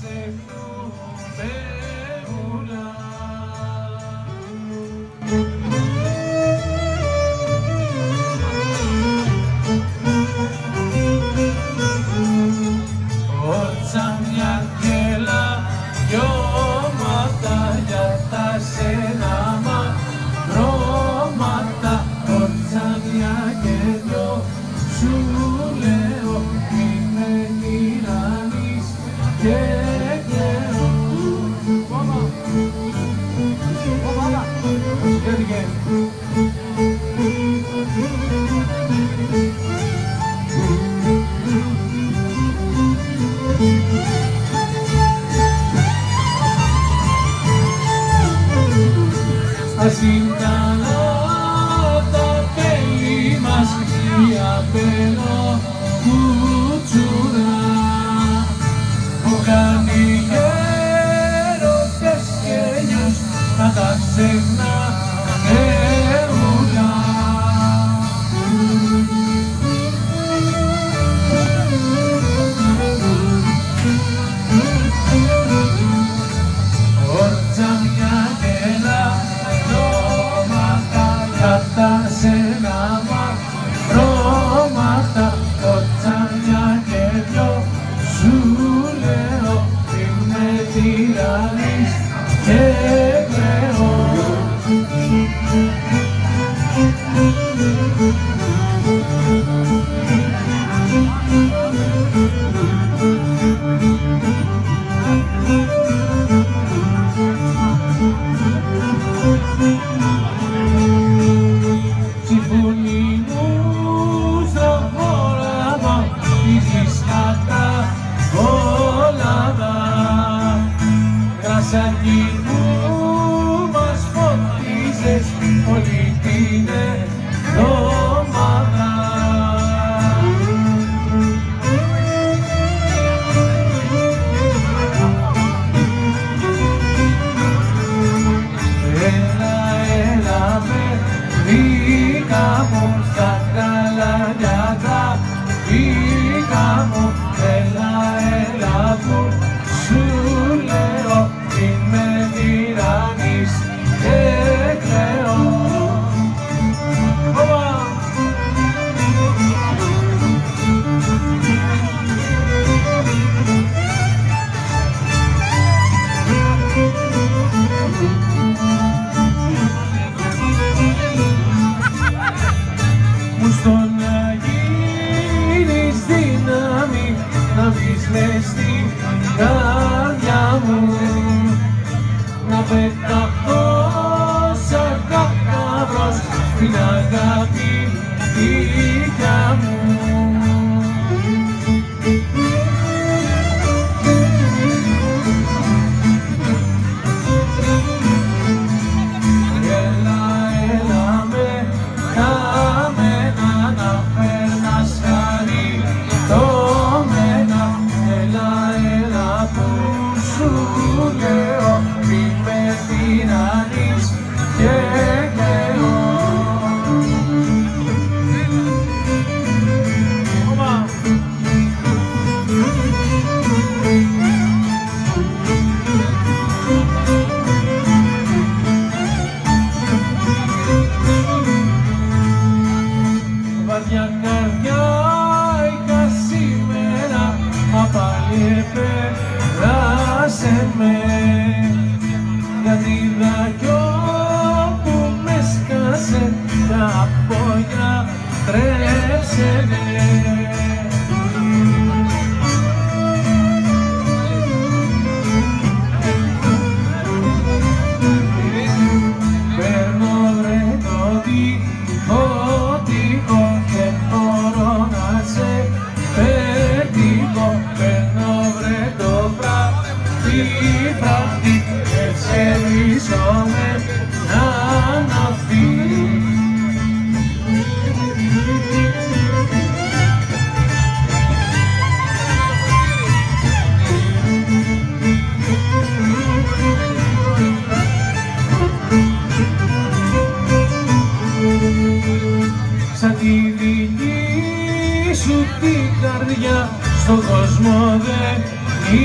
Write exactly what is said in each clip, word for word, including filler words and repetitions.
σου την καρδιά στον κόσμο δεν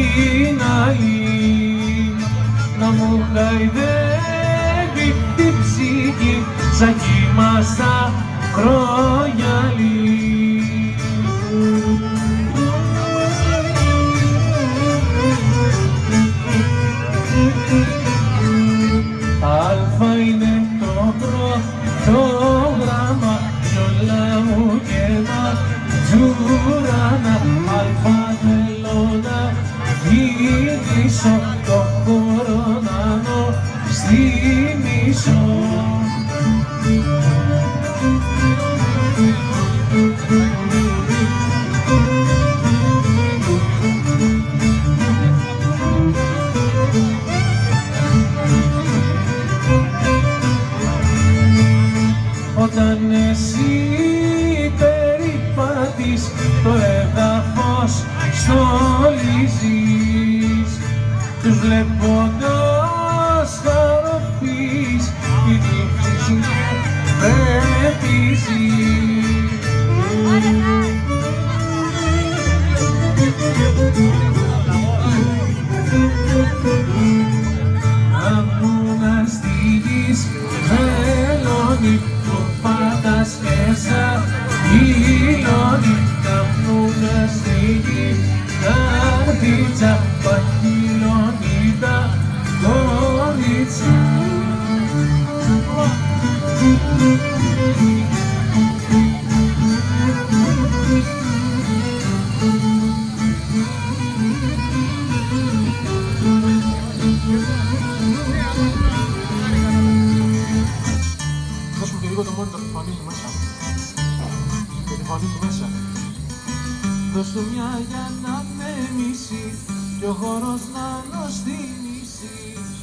την άλλη να μου χαϊδεύει την ψυχή σαν κύμα στα κρογιαλί. Αλφα είναι το πρώτο γράμμα κι όλα μου κενά τζουράνα. Αλφα θέλω να γυρίσω το κορονάνο στη μισό. Όταν εσύ περιπάτεις το έδαφος στολίζεις, τους βλέποντας χαροποιείς, τη νύχτη συνεπρέπιζεις. Αμούνα στη γης βελώνει, το πατάς μέσα χειλώνει. Αμούνα στη γης καρδίτσα παχυλώνει τα κορίτσα. Δώσ' μου και λίγο το μόνιτο τη φωνή μου μέσα. Και τη φωνή μου μέσα. Δώσ' του μια για να με μισεί κι ο χώρος να νοστιμήσει.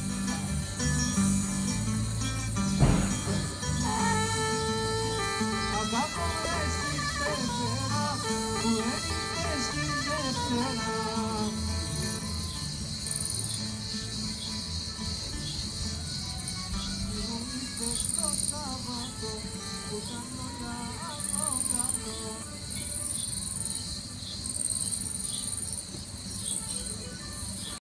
Αγάπω μες στη Δευτέρα που έγινες στη Δευτέρα. Στο Σάββατο που κάνω για από κάτω.